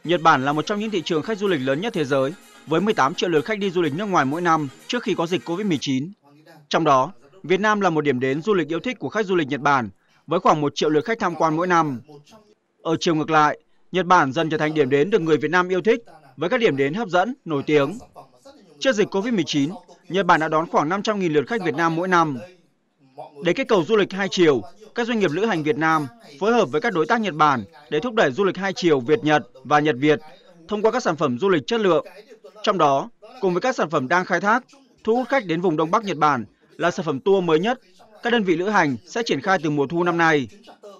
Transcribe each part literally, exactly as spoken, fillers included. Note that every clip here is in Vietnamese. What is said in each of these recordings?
Nhật Bản là một trong những thị trường khách du lịch lớn nhất thế giới, với mười tám triệu lượt khách đi du lịch nước ngoài mỗi năm trước khi có dịch Covid mười chín. Trong đó, Việt Nam là một điểm đến du lịch yêu thích của khách du lịch Nhật Bản, với khoảng một triệu lượt khách tham quan mỗi năm. Ở chiều ngược lại, Nhật Bản dần trở thành điểm đến được người Việt Nam yêu thích, với các điểm đến hấp dẫn, nổi tiếng. Trước dịch Covid mười chín, Nhật Bản đã đón khoảng năm trăm nghìn lượt khách Việt Nam mỗi năm. Để kích cầu du lịch hai chiều, các doanh nghiệp lữ hành Việt Nam phối hợp với các đối tác Nhật Bản để thúc đẩy du lịch hai chiều Việt-Nhật và Nhật-Việt thông qua các sản phẩm du lịch chất lượng. Trong đó, cùng với các sản phẩm đang khai thác, thu hút khách đến vùng Đông Bắc Nhật Bản là sản phẩm tour mới nhất, các đơn vị lữ hành sẽ triển khai từ mùa thu năm nay.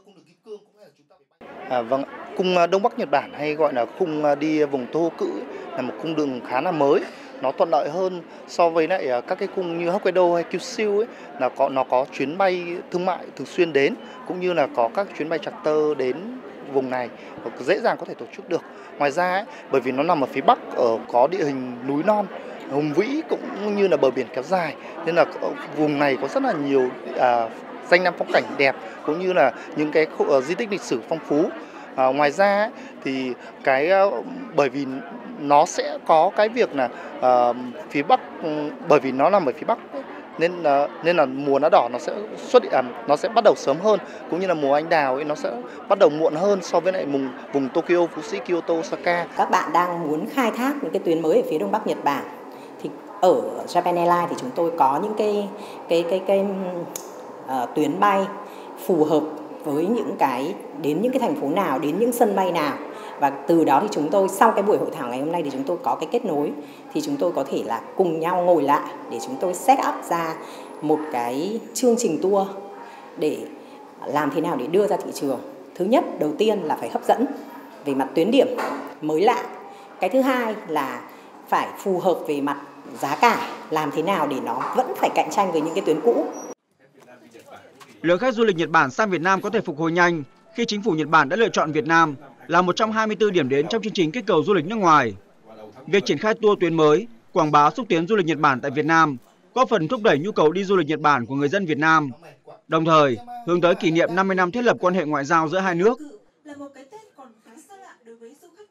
À, vâng, cung Đông Bắc Nhật Bản hay gọi là cung đi vùng Tohoku là một cung đường khá là mới. Nó thuận lợi hơn so với lại các cái cung như Hokkaido hay Kyushu ấy, là có nó có chuyến bay thương mại thường xuyên đến, cũng như là có các chuyến bay charter đến vùng này dễ dàng có thể tổ chức được. Ngoài ra ấy, bởi vì nó nằm ở phía Bắc, ở có địa hình núi non hùng vĩ cũng như là bờ biển kéo dài, nên là vùng này có rất là nhiều à, danh lam phong cảnh đẹp cũng như là những cái khu, uh, di tích lịch sử phong phú. À, ngoài ra ấy, thì cái uh, bởi vì nó sẽ có cái việc là uh, phía Bắc, um, bởi vì nó nằm ở phía Bắc ấy, nên uh, nên là mùa lá đỏ nó sẽ xuất hiện, uh, nó sẽ bắt đầu sớm hơn, cũng như là mùa anh đào ấy nó sẽ bắt đầu muộn hơn so với lại vùng vùng Tokyo, Phú Sĩ, Kyoto, Osaka. Các bạn đang muốn khai thác những cái tuyến mới ở phía Đông Bắc Nhật Bản thì ở Japan Airlines thì chúng tôi có những cái cái cái cái uh, tuyến bay phù hợp với những cái đến những cái thành phố nào, đến những sân bay nào, và từ đó thì chúng tôi sau cái buổi hội thảo ngày hôm nay thì chúng tôi có cái kết nối, thì chúng tôi có thể là cùng nhau ngồi lại để chúng tôi set up ra một cái chương trình tour để làm thế nào để đưa ra thị trường. Thứ nhất, đầu tiên là phải hấp dẫn về mặt tuyến điểm mới lạ. Cái thứ hai là phải phù hợp về mặt giá cả, làm thế nào để nó vẫn phải cạnh tranh với những cái tuyến cũ. Lượng khách du lịch Nhật Bản sang Việt Nam có thể phục hồi nhanh khi chính phủ Nhật Bản đã lựa chọn Việt Nam là một trong hai mươi tư điểm đến trong chương trình kích cầu du lịch nước ngoài. Việc triển khai tour tuyến mới, quảng bá xúc tiến du lịch Nhật Bản tại Việt Nam góp phần thúc đẩy nhu cầu đi du lịch Nhật Bản của người dân Việt Nam, đồng thời hướng tới kỷ niệm năm mươi năm thiết lập quan hệ ngoại giao giữa hai nước.